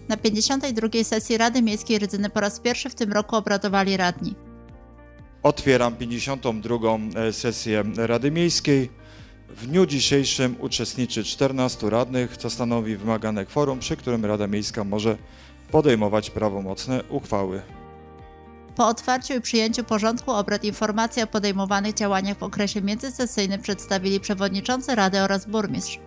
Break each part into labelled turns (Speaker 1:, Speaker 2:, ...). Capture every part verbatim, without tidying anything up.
Speaker 1: Na pięćdziesiątej drugiej sesji Rady Miejskiej Rydzyny po raz pierwszy w tym roku obradowali radni.
Speaker 2: Otwieram pięćdziesiątą drugą sesję Rady Miejskiej. W dniu dzisiejszym uczestniczy czternastu radnych, co stanowi wymagane kworum, przy którym Rada Miejska może podejmować prawomocne uchwały.
Speaker 1: Po otwarciu i przyjęciu porządku obrad informacje o podejmowanych działaniach w okresie międzysesyjnym przedstawili przewodniczący Rady oraz burmistrz.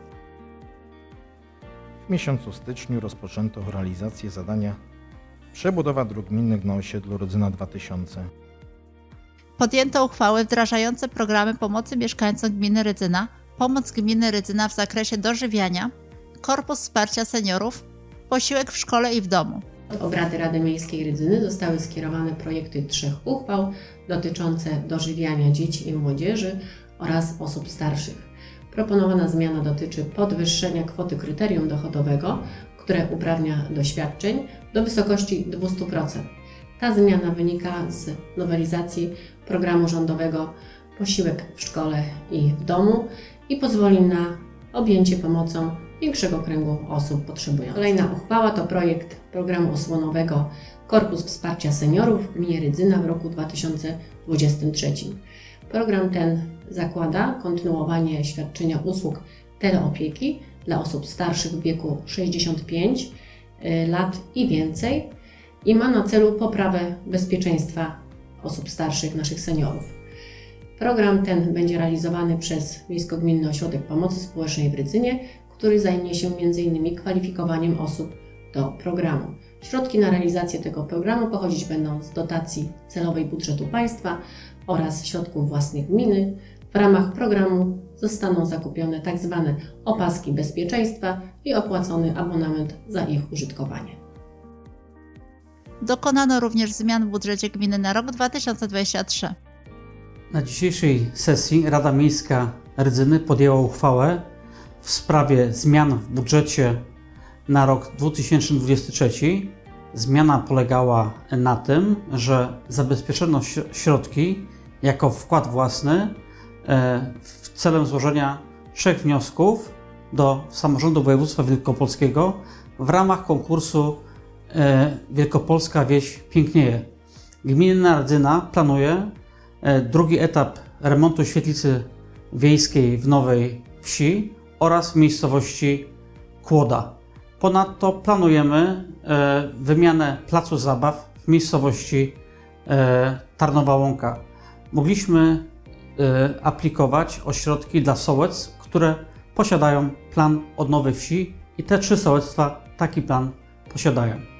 Speaker 3: W miesiącu styczniu rozpoczęto realizację zadania przebudowa dróg gminnych na osiedlu Rydzyna dwa tysiące.
Speaker 1: Podjęto uchwały wdrażające programy pomocy mieszkańcom gminy Rydzyna, pomoc gminy Rydzyna w zakresie dożywiania, korpus wsparcia seniorów, posiłek w szkole i w domu.
Speaker 4: Od obrady Rady Miejskiej Rydzyny zostały skierowane projekty trzech uchwał dotyczące dożywiania dzieci i młodzieży oraz osób starszych. Proponowana zmiana dotyczy podwyższenia kwoty kryterium dochodowego, które uprawnia do świadczeń, do wysokości dwieście procent. Ta zmiana wynika z nowelizacji programu rządowego Posiłek w szkole i w domu i pozwoli na objęcie pomocą większego kręgu osób potrzebujących. Kolejna uchwała to projekt programu osłonowego Korpus Wsparcia Seniorów w gminie Rydzyna w roku dwa tysiące dwudziestym trzecim. Program ten zakłada kontynuowanie świadczenia usług teleopieki dla osób starszych w wieku sześćdziesiąt pięć lat i więcej i ma na celu poprawę bezpieczeństwa osób starszych, naszych seniorów. Program ten będzie realizowany przez Miejsko-Gminny Ośrodek Pomocy Społecznej w Rydzynie, który zajmie się między innymi kwalifikowaniem osób do programu. Środki na realizację tego programu pochodzić będą z dotacji celowej budżetu państwa oraz środków własnych gminy. W ramach programu zostaną zakupione tzw. opaski bezpieczeństwa i opłacony abonament za ich użytkowanie.
Speaker 1: Dokonano również zmian w budżecie gminy na rok dwa tysiące dwudziesty trzeci.
Speaker 5: Na dzisiejszej sesji Rada Miejska Rydzyny podjęła uchwałę w sprawie zmian w budżecie na rok dwa tysiące dwudziesty trzeci. Zmiana polegała na tym, że zabezpieczono środki jako wkład własny w celem złożenia trzech wniosków do Samorządu Województwa Wielkopolskiego w ramach konkursu Wielkopolska Wieś Pięknieje. Gmina Rydzyna planuje drugi etap remontu świetlicy wiejskiej w Nowej Wsi oraz w miejscowości Kłoda. Ponadto planujemy wymianę placu zabaw w miejscowości Tarnowa Łąka. Mogliśmy aplikować o środki dla sołectw, które posiadają plan odnowy wsi i te trzy sołectwa taki plan posiadają.